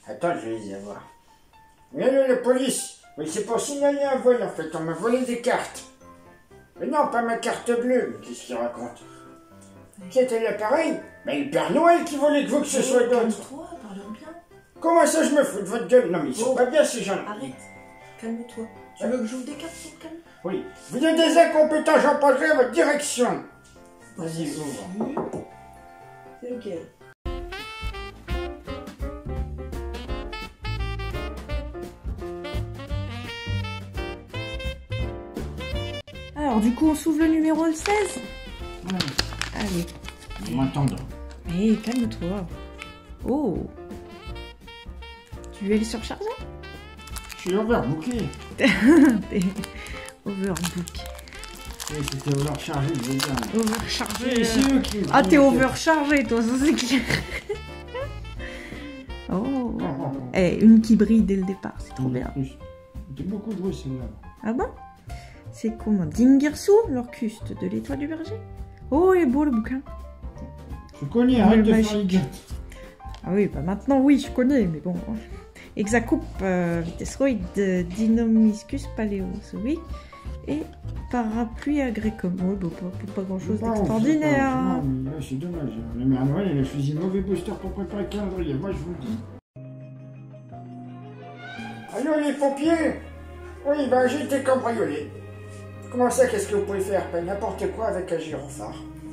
Attends, je vais les avoir. Mais là, la police. Oui, c'est pour signaler un vol, en fait. On m'a volé des cartes. Mais non, pas ma carte bleue. Mais qu'est-ce qu'il raconte? C'était l'appareil? Mais le Père Noël qui voulait que vous que ce soit d'autre. Calme-toi, parlons bien. Comment ça, je me fous de votre gueule? Non, mais ils sont pas bien, ces gens-là. Arrête, calme-toi. Tu veux que j'ouvre des cartes pour te calmer? Oui. Vous êtes des incompétents, j'en parlerai à votre direction. Vas-y, ouvre. C'est lequel? Alors, du coup, on s'ouvre le numéro 16. Ouais. Allez. En m'entendant. Hé, calme-toi. Oh. Tu veux les surcharger? Je suis overbooké. T'es overbook. Oui, c'était overchargé, je veux dire. Overchargé. C'est eux qui... Ah, t'es overchargé, toi, ça c'est clair. Oh. Eh, une qui brille dès le départ, c'est trop bien. C'était beaucoup de bruit, celle-là. Ah bon? C'est comment? Dingersu, l'orcuste de l'étoile du berger. Oh, il est beau le bouquin. Je connais, arrête de faire les gars. Ah oui, bah maintenant, oui, je connais, mais bon. Hexacoupe, Vitesroid, Dinomiscus paléozoïque et parapluie agricole. Oh, bah, pas grand chose d'extraordinaire. Non, mais là, c'est dommage. La mère Noël, elle a choisi mauvais booster pour préparer le calendrier. Moi, je vous le dis. Allô, les pompiers? Oui, ben, j'ai été cambriolé. Comment ça, qu'est-ce que vous pouvez faire? Ben, n'importe quoi avec un gyrophare.